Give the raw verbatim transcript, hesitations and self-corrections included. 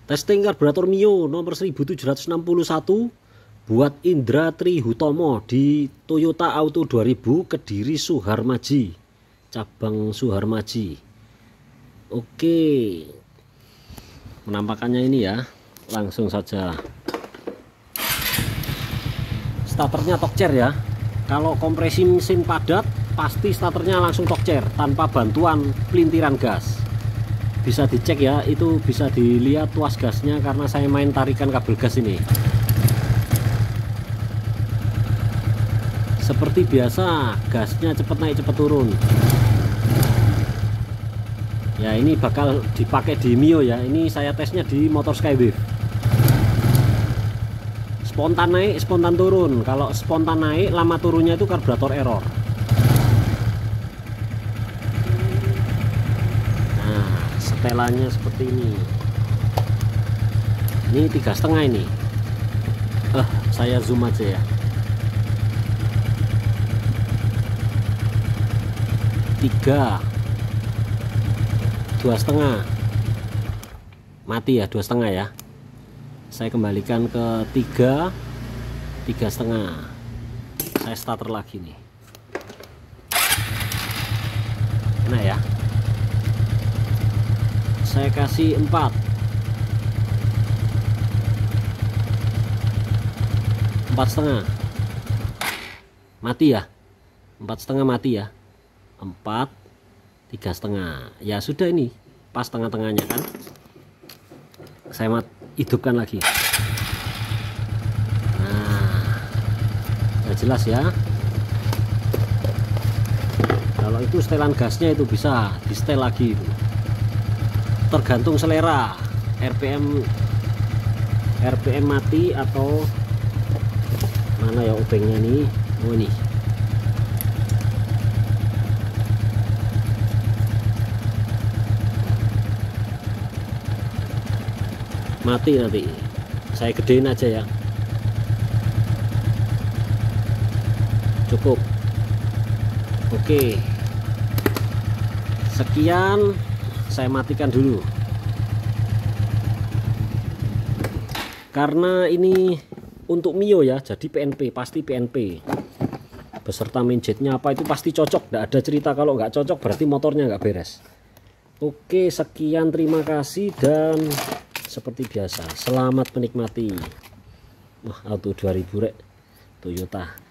Testing karburator Mio nomor seribu tujuh ratus enam puluh satu buat Indra Tri Hutomo di Toyota Auto dua ribu Kediri Suharmaji, cabang Suharmaji. Oke, penampakannya ini ya, langsung saja. Starternya Tokcer ya. Kalau kompresi mesin padat pasti starternya langsung Tokcer tanpa bantuan pelintiran gas. Bisa dicek ya, itu bisa dilihat tuas gasnya karena saya main tarikan kabel gas ini. Seperti biasa, gasnya cepet naik cepet turun. Ya, ini bakal dipakai di Mio ya. Ini saya tesnya di motor Skywave. Spontan naik, spontan turun. Kalau spontan naik, lama turunnya itu karburator error. Setelannya seperti ini. Ini tiga setengah ini. Eh, saya zoom aja ya. Tiga, dua setengah. Mati ya, dua setengah ya. Saya kembalikan ke tiga, tiga setengah. Saya starter lagi nih. Nah ya. Saya kasih empat, empat setengah, mati ya, empat setengah mati ya, empat, tiga setengah. Ya sudah, ini pas tengah-tengahnya kan. Saya mat hidupkan lagi. Nah, ya jelas ya. Kalau itu setelan gasnya itu bisa di setel lagi itu. Tergantung selera, R P M R P M mati atau mana ya obengnya nih. Oh ini mati, nanti saya gedein aja ya. Cukup. Oke, sekian. Saya matikan dulu karena ini untuk Mio ya, jadi P N P, pasti P N P beserta main jetnya apa itu pasti cocok. Tidak ada cerita kalau nggak cocok berarti motornya nggak beres. Oke, sekian, terima kasih, dan seperti biasa selamat menikmati. Wah, Auto dua ribu rek Toyota.